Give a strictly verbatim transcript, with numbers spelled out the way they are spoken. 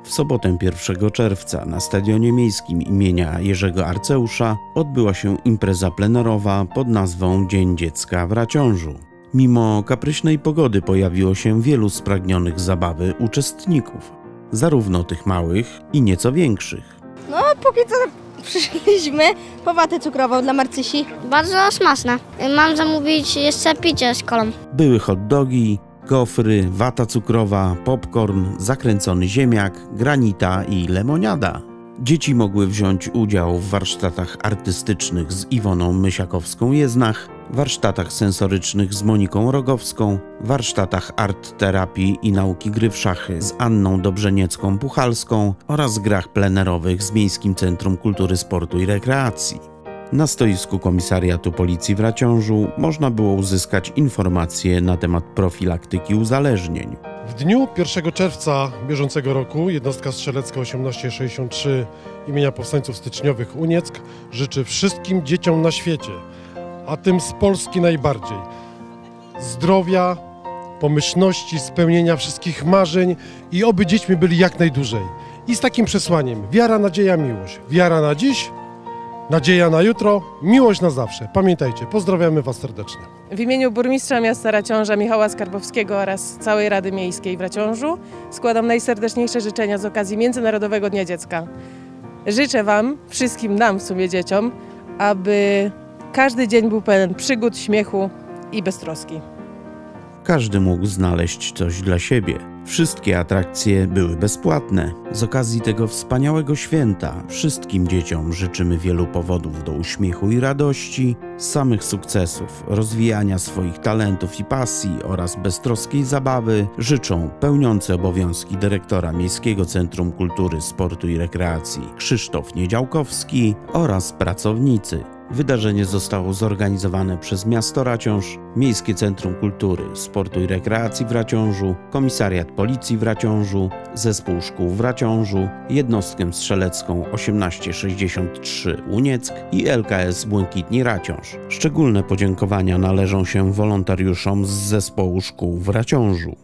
W sobotę pierwszego czerwca na Stadionie Miejskim imienia Jerzego Arceusza odbyła się impreza plenerowa pod nazwą Dzień Dziecka w Raciążu. Mimo kapryśnej pogody pojawiło się wielu spragnionych zabawy uczestników, zarówno tych małych i nieco większych. No, póki co przyszliśmy po watę cukrową dla Marcysi. Bardzo smaczne. Mam zamówić jeszcze picie z kolą. Były hot dogi, gofry, wata cukrowa, popcorn, zakręcony ziemniak, granita i lemoniada. Dzieci mogły wziąć udział w warsztatach artystycznych z Iwoną Mysiakowską-Jeznach, warsztatach sensorycznych z Moniką Rogowską, warsztatach art terapii i nauki gry w szachy z Anną Dobrzeniecką-Puchalską oraz grach plenerowych z Miejskim Centrum Kultury, Sportu i Rekreacji. Na stoisku Komisariatu Policji w Raciążu można było uzyskać informacje na temat profilaktyki uzależnień. W dniu pierwszego czerwca bieżącego roku jednostka strzelecka osiemnaście sześćdziesiąt trzy imienia Powstańców Styczniowych Unieck życzy wszystkim dzieciom na świecie, a tym z Polski najbardziej, zdrowia, pomyślności, spełnienia wszystkich marzeń i oby dziećmi byli jak najdłużej. I z takim przesłaniem: wiara, nadzieja, miłość. Wiara na dziś, nadzieja na jutro, miłość na zawsze. Pamiętajcie, pozdrawiamy Was serdecznie. W imieniu burmistrza miasta Raciąża Michała Skarbowskiego oraz całej Rady Miejskiej w Raciążu składam najserdeczniejsze życzenia z okazji Międzynarodowego Dnia Dziecka. Życzę Wam, wszystkim nam w sumie dzieciom, aby każdy dzień był pełen przygód, śmiechu i beztroski. Każdy mógł znaleźć coś dla siebie. Wszystkie atrakcje były bezpłatne. Z okazji tego wspaniałego święta wszystkim dzieciom życzymy wielu powodów do uśmiechu i radości, samych sukcesów, rozwijania swoich talentów i pasji oraz beztroskiej zabawy życzą pełniący obowiązki dyrektora Miejskiego Centrum Kultury, Sportu i Rekreacji Krzysztof Niedziałkowski oraz pracownicy. Wydarzenie zostało zorganizowane przez Miasto Raciąż, Miejskie Centrum Kultury, Sportu i Rekreacji w Raciążu, Komisariat Policji w Raciążu, Zespół Szkół w Raciążu, Jednostkę Strzelecką osiemnaście sześćdziesiąt trzy Unieck i L K S Błękitni Raciąż. Szczególne podziękowania należą się wolontariuszom z Zespołu Szkół w Raciążu.